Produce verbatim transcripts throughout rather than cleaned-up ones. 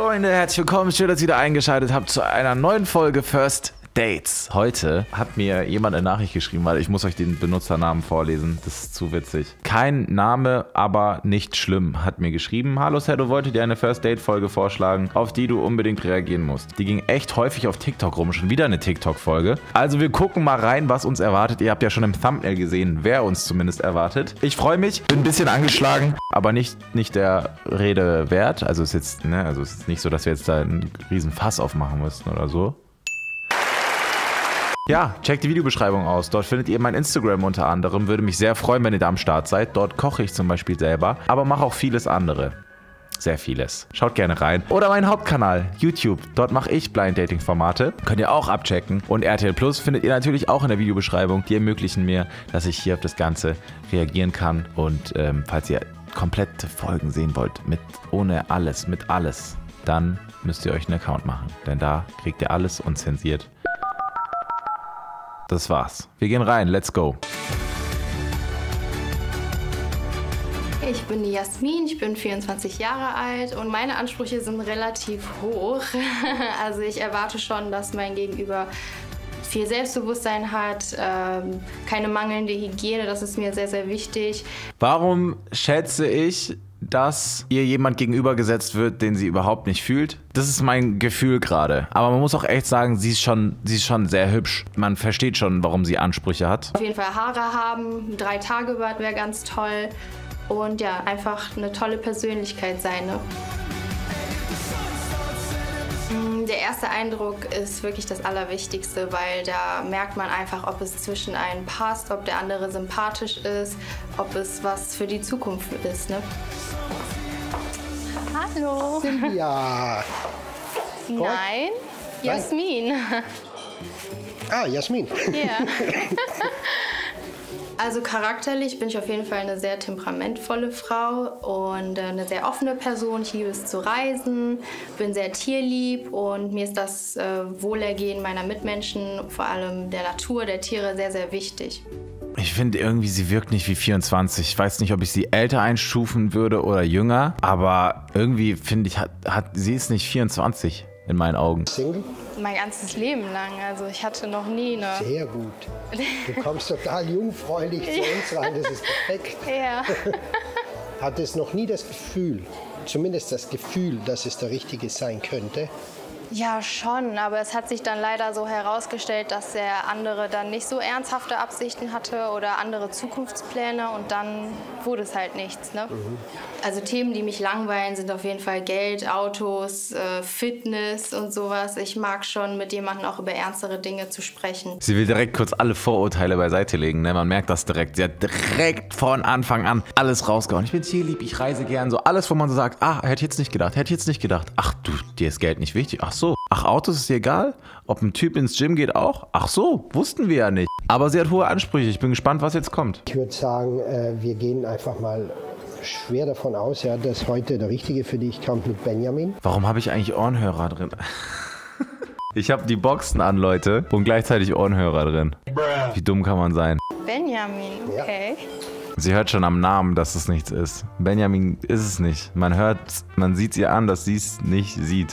Freunde, herzlich willkommen, schön, dass ihr wieder eingeschaltet habt zu einer neuen Folge First Dates. Heute hat mir jemand eine Nachricht geschrieben, weil ich muss euch den Benutzernamen vorlesen, das ist zu witzig. Kein Name, aber nicht schlimm, hat mir geschrieben. Hallo Sedo, wollte dir eine First Date Folge vorschlagen, auf die du unbedingt reagieren musst. Die ging echt häufig auf TikTok rum, schon wieder eine TikTok Folge. Also wir gucken mal rein, was uns erwartet. Ihr habt ja schon im Thumbnail gesehen, wer uns zumindest erwartet. Ich freue mich, bin ein bisschen angeschlagen, aber nicht, nicht der Rede wert. Also ist jetzt, ne, also ist nicht so, dass wir jetzt da einen riesen Fass aufmachen müssten oder so. Ja, checkt die Videobeschreibung aus. Dort findet ihr mein Instagram unter anderem. Würde mich sehr freuen, wenn ihr da am Start seid. Dort koche ich zum Beispiel selber, aber mache auch vieles andere. Sehr vieles. Schaut gerne rein. Oder mein Hauptkanal, YouTube. Dort mache ich Blind Dating Formate. Könnt ihr auch abchecken. Und R T L Plus findet ihr natürlich auch in der Videobeschreibung. Die ermöglichen mir, dass ich hier auf das Ganze reagieren kann. Und ähm, falls ihr komplette Folgen sehen wollt, mit ohne alles, mit alles, dann müsst ihr euch einen Account machen. Denn da kriegt ihr alles unzensiert. Das war's. Wir gehen rein. Let's go. Ich bin die Jasmin, ich bin vierundzwanzig Jahre alt und meine Ansprüche sind relativ hoch. Also ich erwarte schon, dass mein Gegenüber viel Selbstbewusstsein hat, ähm, keine mangelnde Hygiene, das ist mir sehr, sehr wichtig. Warum schätze ich, dass ihr jemand gegenübergesetzt wird, den sie überhaupt nicht fühlt? Das ist mein Gefühl gerade. Aber man muss auch echt sagen, sie ist schon, sie ist schon sehr hübsch. Man versteht schon, warum sie Ansprüche hat. Auf jeden Fall Haare haben, drei Tage Bart wäre ganz toll. Und ja, einfach eine tolle Persönlichkeit sein. Ne? Der erste Eindruck ist wirklich das Allerwichtigste, weil da merkt man einfach, ob es zwischen einen passt, ob der andere sympathisch ist, ob es was für die Zukunft ist. Ne? Hallo. Cynthia. Nein, Jasmin. Ah, Jasmin. Ja. Also charakterlich bin ich auf jeden Fall eine sehr temperamentvolle Frau und eine sehr offene Person. Ich liebe es zu reisen, bin sehr tierlieb und mir ist das äh, Wohlergehen meiner Mitmenschen, vor allem der Natur, der Tiere, sehr, sehr wichtig. Ich finde irgendwie, sie wirkt nicht wie vierundzwanzig. Ich weiß nicht, ob ich sie älter einstufen würde oder jünger, aber irgendwie finde ich, hat, hat, sie ist nicht vierundzwanzig in meinen Augen. Single? Mein ganzes Leben lang. Also ich hatte noch nie eine... Sehr gut. Du kommst total jungfräulich zu uns rein, das ist perfekt. Ja. Hat es noch nie das Gefühl, zumindest das Gefühl, dass es der Richtige sein könnte? Ja, schon, aber es hat sich dann leider so herausgestellt, dass der andere dann nicht so ernsthafte Absichten hatte oder andere Zukunftspläne und dann wurde es halt nichts. Ne? Mhm. Also Themen, die mich langweilen, sind auf jeden Fall Geld, Autos, äh, Fitness und sowas. Ich mag schon, mit jemandem auch über ernstere Dinge zu sprechen. Sie will direkt kurz alle Vorurteile beiseite legen, ne? Man merkt das direkt. Sie hat direkt von Anfang an alles rausgehauen. Ich bin tierlieb, ich reise gern, so alles, wo man so sagt, ah, hätte ich jetzt nicht gedacht, hätte ich jetzt nicht gedacht. Ach du, dir ist Geld nicht wichtig. Ach so. Ach, Autos ist dir egal? Ob ein Typ ins Gym geht auch? Ach so, wussten wir ja nicht. Aber sie hat hohe Ansprüche. Ich bin gespannt, was jetzt kommt. Ich würde sagen, wir gehen einfach mal schwer davon aus, ja, dass heute der Richtige für dich kommt mit Benjamin. Warum habe ich eigentlich Ohrenhörer drin? Ich habe die Boxen an, Leute, und gleichzeitig Ohrenhörer drin. Wie dumm kann man sein? Benjamin, okay. Ja. Sie hört schon am Namen, dass es nichts ist. Benjamin ist es nicht. Man hört, man sieht ihr an, dass sie es nicht sieht.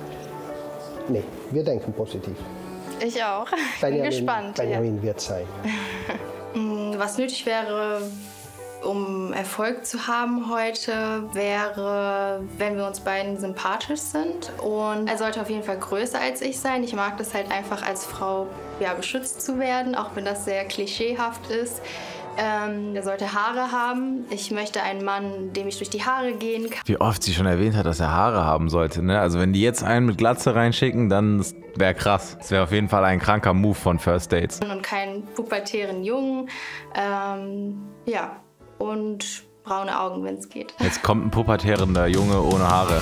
Nee, wir denken positiv. Ich auch. Ich Benjamin, bin gespannt. Benjamin Ja. wird sein. Was nötig wäre, um Erfolg zu haben heute, wäre, wenn wir uns beiden sympathisch sind. Und er sollte auf jeden Fall größer als ich sein. Ich mag das halt einfach als Frau, ja, beschützt zu werden, auch wenn das sehr klischeehaft ist. Ähm, er sollte Haare haben. Ich möchte einen Mann, dem ich durch die Haare gehen kann. Wie oft sie schon erwähnt hat, dass er Haare haben sollte, ne? Also wenn die jetzt einen mit Glatze reinschicken, dann wäre krass. Das wäre auf jeden Fall ein kranker Move von First Dates. Und keinen pubertären Jungen. Ähm, ja, und braune Augen, wenn es geht. Jetzt kommt ein pubertärender Junge ohne Haare.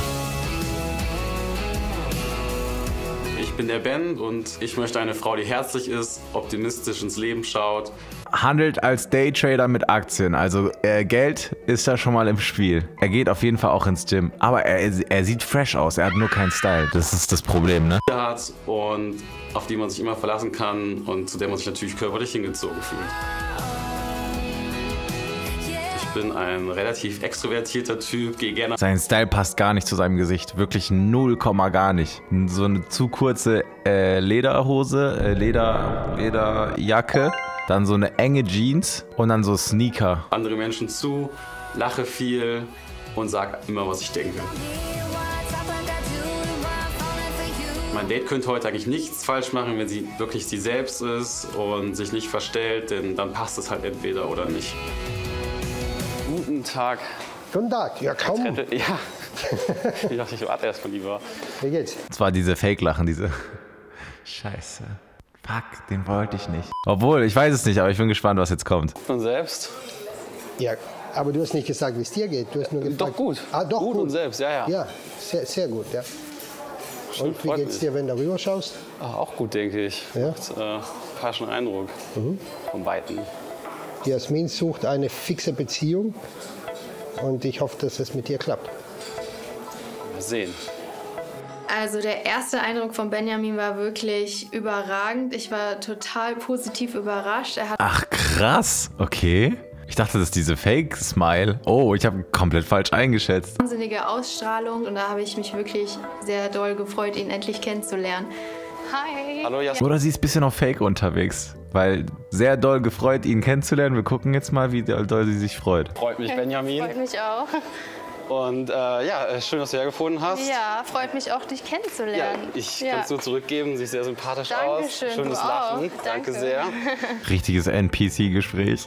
Ich bin der Ben und ich möchte eine Frau, die herzlich ist, optimistisch ins Leben schaut. Handelt als Daytrader mit Aktien, also äh, Geld ist da schon mal im Spiel. Er geht auf jeden Fall auch ins Gym, aber er, er sieht fresh aus, er hat nur keinen Style, das ist das Problem, ne? Hat und auf die man sich immer verlassen kann und zu der man sich natürlich körperlich hingezogen fühlt. Ich bin ein relativ extrovertierter Typ, gehe gerne... Sein Style passt gar nicht zu seinem Gesicht. Wirklich null Komma gar nicht. So eine zu kurze äh, Lederhose, äh, Leder, Lederjacke, dann so eine enge Jeans und dann so Sneaker. Andere Menschen zu, lache viel und sage immer, was ich denke. Mein Date könnte heute eigentlich nichts falsch machen, wenn sie wirklich sie selbst ist und sich nicht verstellt, denn dann passt es halt entweder oder nicht. Guten Tag. Guten Tag, ja kaum. Ja. Ich dachte, ich warte erst mal lieber. Wie geht's? Das war diese Fake-Lachen, diese... Scheiße. Fuck, den wollte ich nicht. Obwohl, ich weiß es nicht, aber ich bin gespannt, was jetzt kommt. Und selbst? Ja, aber du hast nicht gesagt, wie es dir geht. Du hast nur gefragt. Doch gut. Ah, doch gut. gut. Und selbst, ja, ja. Ja, sehr, sehr gut, ja. Stimmt, Und wie freut geht's mich. dir, wenn du rüber schaust? Ach, auch gut, denke ich. Ja? Macht äh, falschen Eindruck. Mhm. Vom Weiten. Die Jasmin sucht eine fixe Beziehung und ich hoffe, dass es mit dir klappt. Mal sehen. Also der erste Eindruck von Benjamin war wirklich überragend. Ich war total positiv überrascht. Er hat Ach, krass. Okay. Ich dachte, das ist diese Fake-Smile. Oh, ich habe komplett falsch eingeschätzt. wahnsinnige Ausstrahlung und da habe ich mich wirklich sehr doll gefreut, ihn endlich kennenzulernen. Hi. Hallo, Jasmin. Oder sie ist ein bisschen auf Fake unterwegs. Weil sehr doll gefreut, ihn kennenzulernen. Wir gucken jetzt mal, wie doll sie sich freut. Freut mich, Benjamin. Freut mich auch. Und äh, ja, schön, dass du hergefunden hast. Ja, freut mich auch, dich Ja, kennenzulernen. ich Ja. kann es nur zurückgeben. Sieht sehr sympathisch aus. Dankeschön, Schönes du auch. Lachen. Danke Danke. sehr. Richtiges N P C-Gespräch.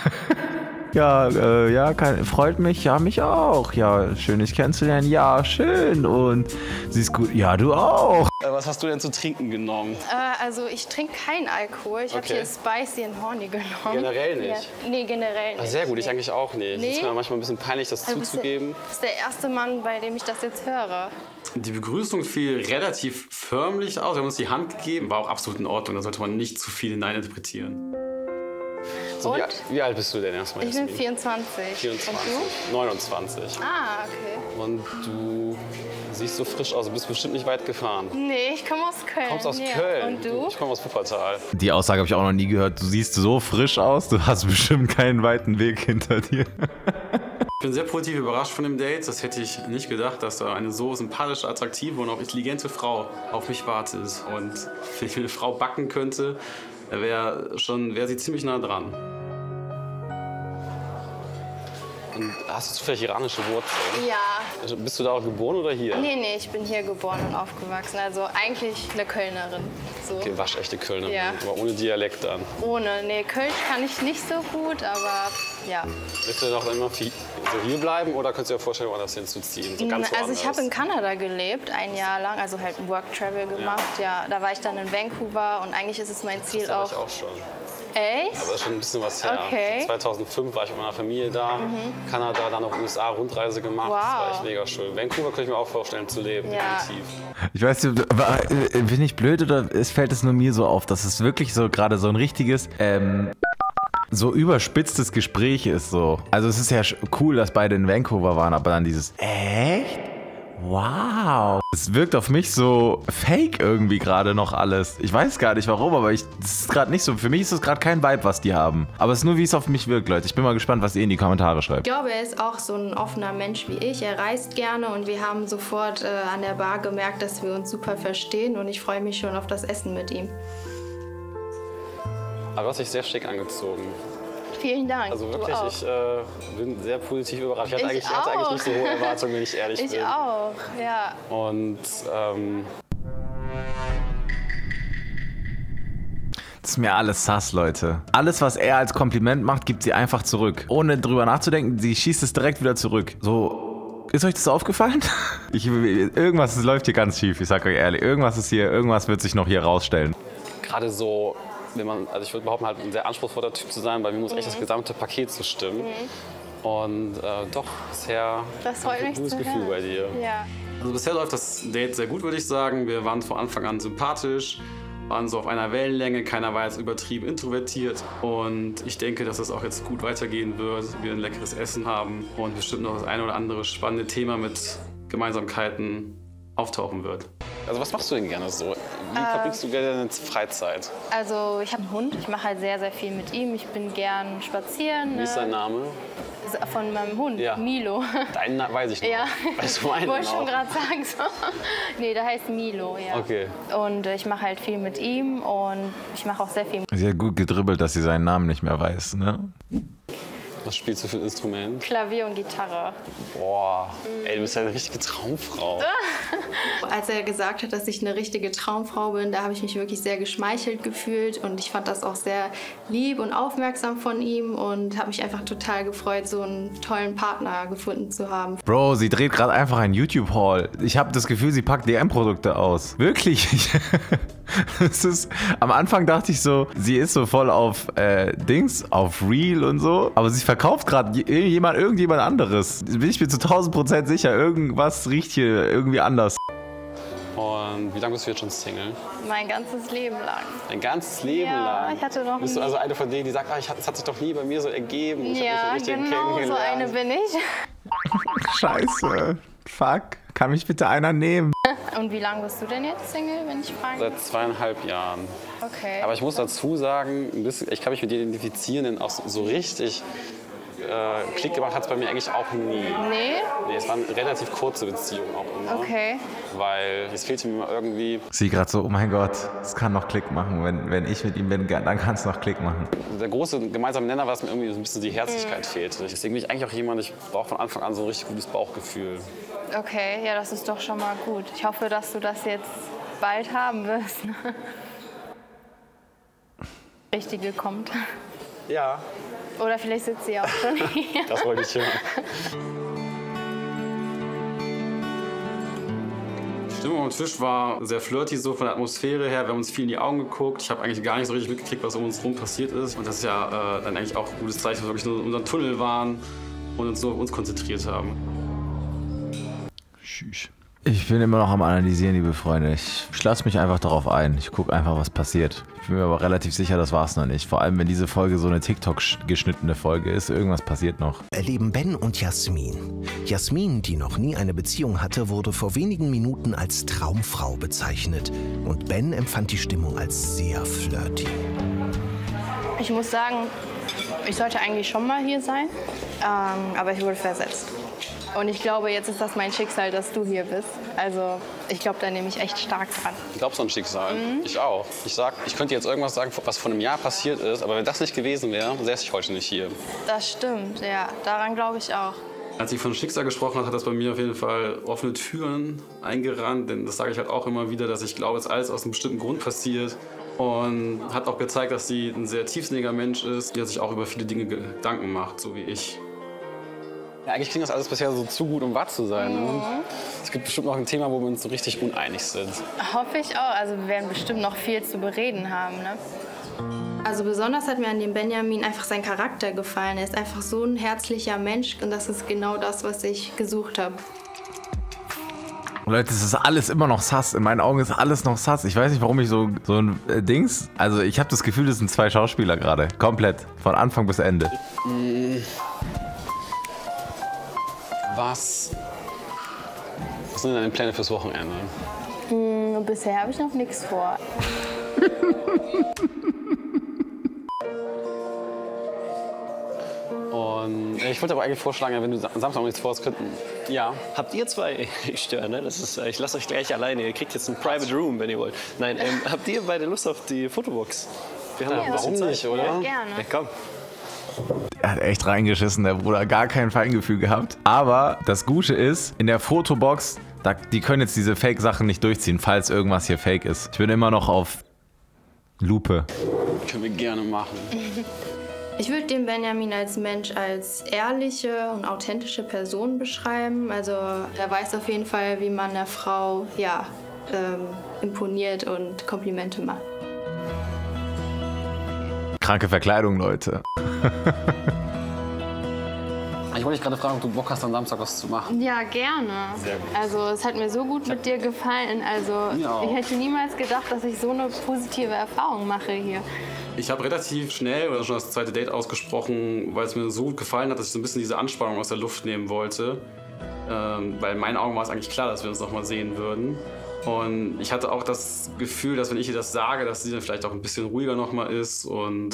Ja, äh, ja, kann, freut mich, ja, mich auch. Ja, schön, dich kennenzulernen. Ja, schön. Und sie ist gut. Ja, du auch. Äh, was hast du denn zu trinken genommen? Äh, also ich trinke keinen Alkohol. Ich habe Okay. hier Spicy and Horny genommen. Generell nicht? Ja. Nee, generell Ah, nicht. sehr gut, ich Nee. eigentlich auch nicht. Nee? Es ist mir manchmal ein bisschen peinlich, das Also bist du- zuzugeben. Das ist der erste Mann, bei dem ich das jetzt höre. Die Begrüßung fiel relativ förmlich aus. Wir haben uns die Hand gegeben, war auch absolut in Ordnung. Da sollte man nicht zu viel hineininterpretieren. So, Und? wie, alt- wie alt bist du denn erstmal? Ich bin Jasmin? vierundzwanzig. vierundzwanzig. Und neunundzwanzig. du? Ah, okay. Und du siehst so frisch aus. Du bist bestimmt nicht weit gefahren. Nee, ich komme aus Köln. Du kommst aus ja. Köln. Und du? Ich komme aus Wuppertal. Die Aussage habe ich auch noch nie gehört. Du siehst so frisch aus. Du hast bestimmt keinen weiten Weg hinter dir. Ich bin sehr positiv überrascht von dem Date. Das hätte ich nicht gedacht, dass da eine so sympathische, attraktive und auch intelligente Frau auf mich wartet. Und wenn ich eine Frau backen könnte, wäre schon, wäre sie ziemlich nah dran. Und hast du zufällig iranische Wurzeln? Ja. Bist du da auch geboren oder hier? Nee, nee, ich bin hier geboren und aufgewachsen. Also eigentlich eine Kölnerin. So. Okay, waschechte Kölnerin, Ja. aber ohne Dialekt dann. Ohne. Nee, Kölsch kann ich nicht so gut, aber ja. Willst du denn auch immer viel, so hier bleiben oder könntest du dir vorstellen, woanders hinzuziehen? So ganz Also ich habe in woanders? Kanada gelebt, ein Jahr lang, also halt Work Travel gemacht. Ja. Da war ich dann in Vancouver und eigentlich ist es mein Ziel Da war auch. ich auch schon. Echt? Aber das ist schon ein bisschen was her. Okay. zweitausendfünf war ich mit meiner Familie da, Kanada, dann auch U S A, Rundreise gemacht. Das war Wow. echt mega schön. Vancouver könnte ich mir auch vorstellen zu leben, Ja. definitiv. Ich weiß nicht, war- äh, bin ich blöd oder es fällt es nur mir so auf, dass es wirklich so gerade so ein richtiges, ähm, so überspitztes Gespräch ist so. Also es ist ja sch- cool, dass beide in Vancouver waren, aber dann dieses, echt? Wow. Es wirkt auf mich so fake irgendwie gerade noch alles. Ich weiß gar nicht warum, aber ich, das ist gerade nicht so. Für mich ist das gerade kein Vibe, was die haben. Aber es ist nur, wie es auf mich wirkt, Leute. Ich bin mal gespannt, was ihr in die Kommentare schreibt. Ich glaube, er ist auch so ein offener Mensch wie ich. Er reist gerne und wir haben sofort äh, an der Bar gemerkt, dass wir uns super verstehen und ich freue mich schon auf das Essen mit ihm. Aber du hast dich sehr schick angezogen. Vielen Dank. Also du wirklich, auch. ich äh, bin sehr positiv überrascht. Ich hatte, Ich eigentlich, ich hatte eigentlich auch. nicht so hohe Erwartungen, wenn ich ehrlich Ich bin. auch, ja. Und ähm, Das ist mir alles sass, Leute. Alles, was er als Kompliment macht, gibt sie einfach zurück. Ohne drüber nachzudenken, sie schießt es direkt wieder zurück. So, ist euch das aufgefallen? Ich, irgendwas läuft hier ganz schief, ich sag euch ehrlich. Irgendwas ist hier, irgendwas wird sich noch hier rausstellen. gerade so, wenn man, also ich würde behaupten, halt ein sehr anspruchsvoller Typ zu sein, weil mir muss echt das gesamte Paket zu stimmen. Und äh, doch, bisher Das freut hab ich ein mich gutes zu Gefühl hören. bei dir. Ja. Also bisher läuft das Date sehr gut, würde ich sagen. Wir waren von Anfang an sympathisch, waren so auf einer Wellenlänge, keiner war jetzt übertrieben introvertiert. Und ich denke, dass es auch jetzt gut weitergehen wird, wir ein leckeres Essen haben und bestimmt noch das eine oder andere spannende Thema mit Gemeinsamkeiten auftauchen wird. Also was machst du denn gerne so? Wie verbringst du gerne deine Freizeit? Also ich habe einen Hund, ich mache halt sehr, sehr viel mit ihm. Ich bin gern spazieren. Wie ist Ne? dein Name? Von meinem Hund, Ja. Milo. Deinen Na- weiß ich noch. Ja, Weißt du meinen wollte ich schon auch? gerade sagen. So. Nee, der heißt Milo, ja. Okay. Und äh, ich mache halt viel mit ihm und ich mache auch sehr viel. Sie hat gut gedribbelt, dass sie seinen Namen nicht mehr weiß, ne? Was spielst du für ein Instrument? Klavier und Gitarre. Boah, ey, du bist ja eine richtige Traumfrau. Als er gesagt hat, dass ich eine richtige Traumfrau bin, da habe ich mich wirklich sehr geschmeichelt gefühlt und ich fand das auch sehr lieb und aufmerksam von ihm und habe mich einfach total gefreut, so einen tollen Partner gefunden zu haben. Bro, sie dreht gerade einfach ein YouTube-Haul. Ich habe das Gefühl, sie packt D M-Produkte aus. Wirklich. Das ist, am Anfang dachte ich so, sie ist so voll auf äh, Dings, auf Real und so, aber sie verkauft gerade jemand, irgendjemand anderes. Bin ich mir zu tausend Prozent sicher, irgendwas riecht hier irgendwie anders. Und wie lange bist du jetzt schon Single? Mein ganzes Leben lang. Dein ganzes Leben Ja, lang? ich hatte noch Bist du nie- also eine von denen, die sagt, ah, ich, es hat sich doch nie bei mir so ergeben. Ich Ja, hab mich so richtig genau so kennengelernt. eine bin ich. Scheiße. Fuck. Kann mich bitte einer nehmen? Und wie lange bist du denn jetzt Single, wenn ich frage? Seit zweieinhalb Jahren. Okay. Aber ich muss dazu sagen, ein bisschen, ich kann mich mit dir identifizieren, denn auch so, so richtig äh, Klick gemacht hat es bei mir eigentlich auch nie. Nee? Nee, es waren relativ kurze Beziehungen auch immer. Okay. Weil es fehlte mir immer irgendwie. Sie gerade so, oh mein Gott, es kann noch Klick machen. Wenn, wenn ich mit ihm bin, dann kann es noch Klick machen. Der große gemeinsame Nenner war, dass mir irgendwie so ein bisschen die Herzlichkeit fehlte. Deswegen bin ich eigentlich auch jemand, ich brauche von Anfang an so ein richtig gutes Bauchgefühl. Okay, ja, das ist doch schon mal gut. Ich hoffe, dass du das jetzt bald haben wirst. Richtige kommt. Ja, Oder vielleicht sitzt sie auch schon hier. das wollte ich hören. Die Stimmung am Tisch war sehr flirty, so von der Atmosphäre her. Wir haben uns viel in die Augen geguckt. Ich habe eigentlich gar nicht so richtig mitgekriegt, was um uns herum passiert ist. Und das ist ja äh, dann eigentlich auch ein gutes Zeichen, dass wir wirklich nur in unserem Tunnel waren und uns nur auf uns konzentriert haben. Ich bin immer noch am Analysieren, liebe Freunde. Ich, ich lasse mich einfach darauf ein. Ich gucke einfach, was passiert. Ich bin mir aber relativ sicher, das war's noch nicht. Vor allem, wenn diese Folge so eine TikTok-geschnittene Folge ist. Irgendwas passiert noch. Erleben Ben und Jasmin. Jasmin, die noch nie eine Beziehung hatte, wurde vor wenigen Minuten als Traumfrau bezeichnet. Und Ben empfand die Stimmung als sehr flirty. Ich muss sagen, ich sollte eigentlich schon mal hier sein, ähm, aber ich wurde versetzt. Und ich glaube, jetzt ist das mein Schicksal, dass du hier bist. Also ich glaube, da nehme ich echt stark dran. Ich glaube, so ein Schicksal. Mhm. Ich auch. Ich, sag, ich könnte jetzt irgendwas sagen, was vor einem Jahr passiert ist, aber wenn das nicht gewesen wäre, säße ich heute nicht hier. Das stimmt, ja. Daran glaube ich auch. Als sie von Schicksal gesprochen hat, hat das bei mir auf jeden Fall offene Türen eingerannt. Denn das sage ich halt auch immer wieder, dass ich glaube, dass alles aus einem bestimmten Grund passiert. Und hat auch gezeigt, dass sie ein sehr tiefsinniger Mensch ist, der sich auch über viele Dinge Gedanken macht, so wie ich. Ja, eigentlich klingt das alles bisher so zu gut, um wahr zu sein. Ne? Es gibt bestimmt noch ein Thema, wo wir uns so richtig uneinig sind. Hoffe ich auch. Also wir werden bestimmt noch viel zu bereden haben, ne? Also besonders hat mir an dem Benjamin einfach sein Charakter gefallen. Er ist einfach so ein herzlicher Mensch und das ist genau das, was ich gesucht habe. Leute, es ist alles immer noch Sass. In meinen Augen ist alles noch Sass. Ich weiß nicht, warum ich so, so ein äh, Dings... Also ich habe das Gefühl, das sind zwei Schauspieler gerade. Komplett. Von Anfang bis Ende. Was, was sind denn deine Pläne fürs Wochenende? Hm, bisher habe ich noch nichts vor. Und ich wollte aber eigentlich vorschlagen, wenn du Sam- Samstag noch nichts vorhast, könnten. Ja. Habt ihr zwei, ich störe, ne? Das ist, ich lasse euch gleich alleine. Ihr kriegt jetzt ein Private Room, wenn ihr wollt. Nein, ähm, habt ihr beide Lust auf die Fotobox? Wir haben noch ein Warum bisschen nicht, Zeit. oder? Gerne. Ja, komm. Er hat echt reingeschissen, der Bruder. Gar kein Feingefühl gehabt. Aber das Gute ist, in der Fotobox, da, die können jetzt diese Fake-Sachen nicht durchziehen, falls irgendwas hier fake ist. Ich bin immer noch auf Lupe. Können wir gerne machen. Ich würde den Benjamin als Mensch als ehrliche und authentische Person beschreiben. Also er weiß auf jeden Fall, wie man einer Frau ja, ähm, imponiert und Komplimente macht. Kranke Verkleidung, Leute. Ich wollte dich gerade fragen, ob du Bock hast, am Samstag was zu machen. Ja, gerne. Sehr gut. Also es hat mir so gut mit dir gefallen. Also Mir auch. ich hätte niemals gedacht, dass ich so eine positive Erfahrung mache hier. Ich habe relativ schnell oder schon das zweite Date ausgesprochen, weil es mir so gut gefallen hat, dass ich so ein bisschen diese Anspannung aus der Luft nehmen wollte. Ähm, weil in meinen Augen war es eigentlich klar, dass wir uns noch mal sehen würden. Und ich hatte auch das Gefühl, dass wenn ich ihr das sage, dass sie dann vielleicht auch ein bisschen ruhiger noch mal ist und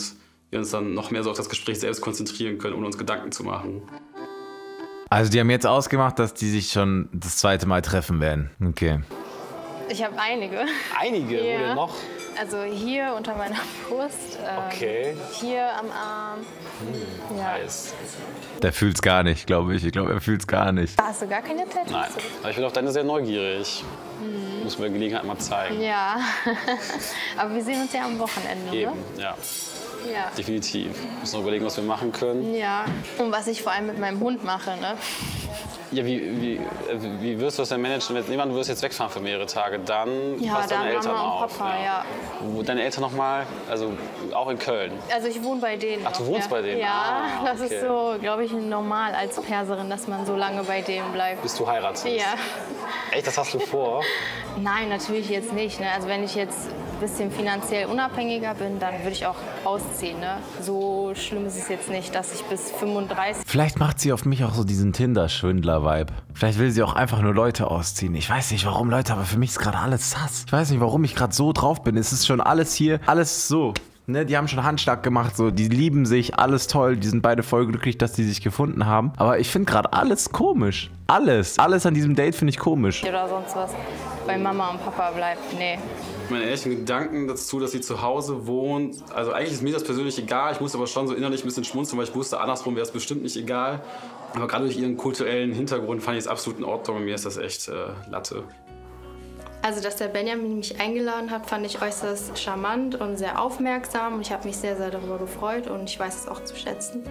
wir uns dann noch mehr so auf das Gespräch selbst konzentrieren können, ohne uns Gedanken zu machen. Also die haben jetzt ausgemacht, dass die sich schon das zweite Mal treffen werden. Okay. Ich habe einige. Einige? Ja. Wo denn noch? Also hier unter meiner Brust, ähm, Okay. hier am Arm. Hm, Ja. Nice. Der fühlt's gar nicht, glaube ich. Ich glaube, er fühlt's gar nicht. Hast du gar keine Tattoos? Nein, aber ich bin auf deine sehr neugierig. Mhm. Muss mir Gelegenheit mal zeigen. Ja, aber wir sehen uns ja am Wochenende, Eben, ne? ja, Ja. definitiv. Müssen noch überlegen, was wir machen können. Ja, und was ich vor allem mit meinem Hund mache, ne? Ja, wie, wie, äh, wie wirst du das denn managen? Wenn jemand, du wirst jetzt wegfahren für mehrere Tage, dann Ja, passt dann deine Eltern Mama und auf. Papa, ja. Wo deine Eltern noch mal, also auch in Köln. Also ich wohne bei denen. Ach, du noch, wohnst ja. bei denen? Ja, Ah, das okay. ist so, glaube ich, normal als Perserin, dass man so lange bei denen bleibt. Bis du heiratest. Ja. Echt, das hast du vor? Nein, natürlich jetzt nicht. Ne? Also wenn ich jetzt ein bisschen finanziell unabhängiger bin, dann würde ich auch ausziehen. Ne? So schlimm ist es jetzt nicht, dass ich bis fünfunddreißig... Vielleicht macht sie auf mich auch so diesen Tinder-Schwindler-Vibe. Vielleicht will sie auch einfach nur Leute ausziehen. Ich weiß nicht warum, Leute, aber für mich ist gerade alles Sass. Ich weiß nicht, warum ich gerade so drauf bin. Es ist schon alles hier, alles so. Ne, die haben schon Handschlag gemacht, so, die lieben sich, alles toll, die sind beide voll glücklich, dass die sich gefunden haben. Aber ich finde gerade alles komisch. Alles. Alles an diesem Date finde ich komisch. oder sonst was bei Mama und Papa bleibt. Nee. Meine ehrlichen Gedanken dazu, dass sie zu Hause wohnt, also eigentlich ist mir das persönlich egal, ich musste aber schon so innerlich ein bisschen schmunzeln, weil ich wusste, andersrum wäre es bestimmt nicht egal. Aber gerade durch ihren kulturellen Hintergrund fand ich es absolut in Ordnung und mir ist das echt äh, Latte. Also, dass der Benjamin mich eingeladen hat, fand ich äußerst charmant und sehr aufmerksam. Und ich habe mich sehr, sehr darüber gefreut und ich weiß es auch zu schätzen.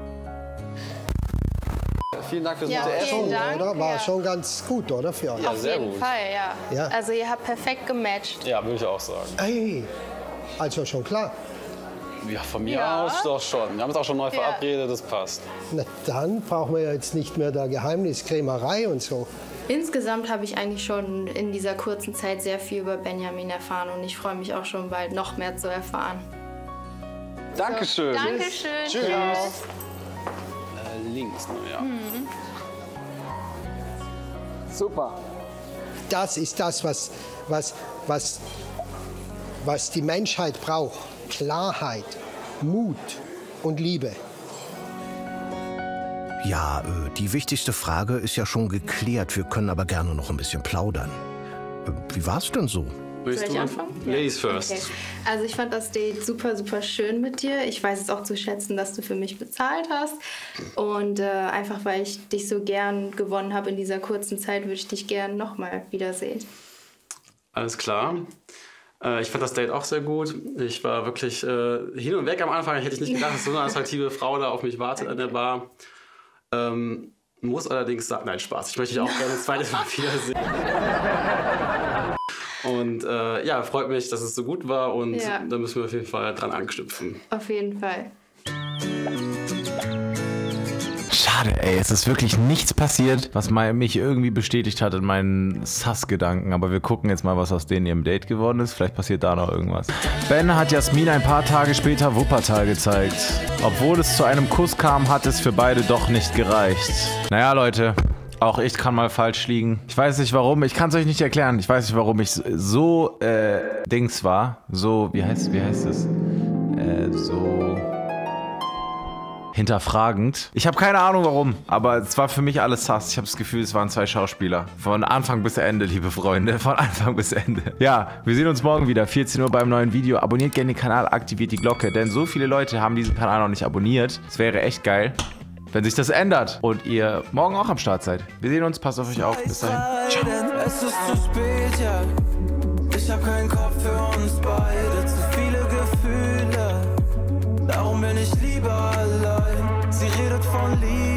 Vielen Dank fürs Ja, gute vielen Essen. Dank. Oder? War Ja. schon ganz gut, oder? Für euch? Ja, Auf sehr jeden gut. Fall, ja. Ja. Also, ihr habt perfekt gematcht. Ja, würde ich auch sagen. Hey, also schon klar. Ja, von mir Ja. aus doch schon. Wir haben uns auch schon neu Ja. verabredet, das passt. Na, dann brauchen wir ja jetzt nicht mehr da Geheimniskrämerei und so. Insgesamt habe ich eigentlich schon in dieser kurzen Zeit sehr viel über Benjamin erfahren und ich freue mich auch schon bald noch mehr zu erfahren. Dankeschön. Dankeschön. Tschüss. Äh, links, ne, ja. Super. Das ist das, was, was, was, was die Menschheit braucht. Klarheit, Mut und Liebe. Ja, äh, die wichtigste Frage ist ja schon geklärt. Wir können aber gerne noch ein bisschen plaudern. Äh, wie war's denn so? Willst Soll du ich anfangen? anfangen? Ladies first. Okay. Also ich fand das Date super, super schön mit dir. Ich weiß es auch zu schätzen, dass du für mich bezahlt hast. Und äh, einfach, weil ich dich so gern gewonnen habe in dieser kurzen Zeit, würde ich dich gern nochmal wiedersehen. Alles klar. Äh, ich fand das Date auch sehr gut. Ich war wirklich äh, hin und weg am Anfang. Hätte ich nicht gedacht, dass so eine attraktive Frau da auf mich wartet an der Bar. Ähm, muss allerdings sagen, nein, Spaß. Ich möchte dich auch gerne ein zweites Mal wiedersehen. Und äh, ja, freut mich, dass es so gut war und Ja. da müssen wir auf jeden Fall dran anknüpfen. Auf jeden Fall. Schade, ey, es ist wirklich nichts passiert, was mal mich irgendwie bestätigt hat in meinen Sass-Gedanken. Aber wir gucken jetzt mal, was aus denen ihrem Date geworden ist. Vielleicht passiert da noch irgendwas. Ben hat Jasmin ein paar Tage später Wuppertal gezeigt. Obwohl es zu einem Kuss kam, hat es für beide doch nicht gereicht. Naja, Leute, auch ich kann mal falsch liegen. Ich weiß nicht warum, ich kann es euch nicht erklären. Ich weiß nicht, warum ich so, äh, Dings war. So, wie heißt, wie heißt es? Äh, so... hinterfragend. Ich habe keine Ahnung warum, aber es war für mich alles Sass. Ich habe das Gefühl, es waren zwei Schauspieler. Von Anfang bis Ende, liebe Freunde. Von Anfang bis Ende. Ja, wir sehen uns morgen wieder, vierzehn Uhr beim neuen Video. Abonniert gerne den Kanal, aktiviert die Glocke, denn so viele Leute haben diesen Kanal noch nicht abonniert. Es wäre echt geil, wenn sich das ändert und ihr morgen auch am Start seid. Wir sehen uns, passt auf euch auf. Bis dahin. Ciao. Es ist zu spät, ja. Ich hab keinen Kopf für uns beide. Zu viele Gefühle. Darum bin ich lieber allein. Sie redet von Liebe.